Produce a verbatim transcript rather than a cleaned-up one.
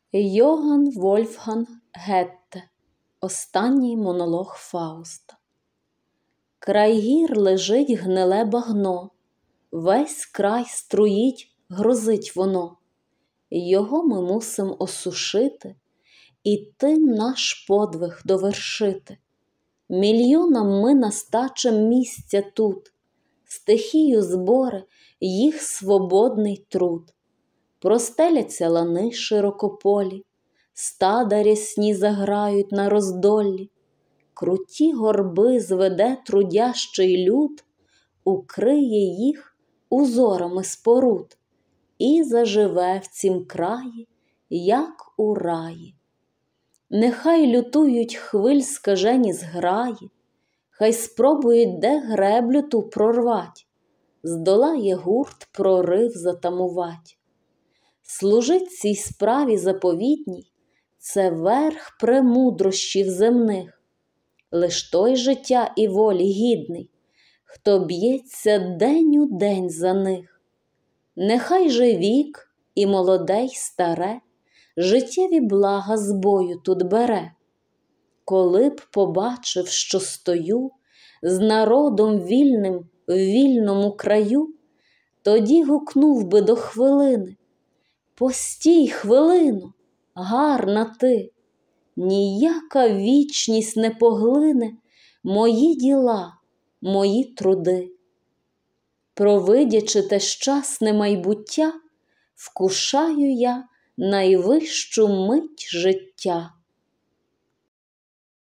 Йоган Вольфганг Гетте. Останній монолог Фауста. Край гір лежить гниле багно, весь край струїть, грозить воно. Його ми мусим осушити і тим наш подвиг довершити. Мільйонам ми настачем місця тут, стихію зборе їх свободний труд. Простеляться лани широкополі, стада рясні заграють на роздоллі. Круті горби зведе трудящий люд, укриє їх узорами споруд і заживе в цім краї, як у раї. Нехай лютують хвиль скажені зграї, хай спробують де греблю ту прорвать, здолає гурт прорив затамувать. Служить цій справі заповітній – це верх премудрощів земних. Лиш той життя і волі гідний, хто б'ється день у день за них. Нехай же вік і молоде й старе життєві блага з бою тут бере. Коли б побачив, що стою з народом вільним в вільному краю, тоді гукнув би до хвилини: постій хвилину, гарна ти, ніяка вічність не поглине мої діла, мої труди. Провидячи те щасне майбуття, вкушаю я найвищу мить життя.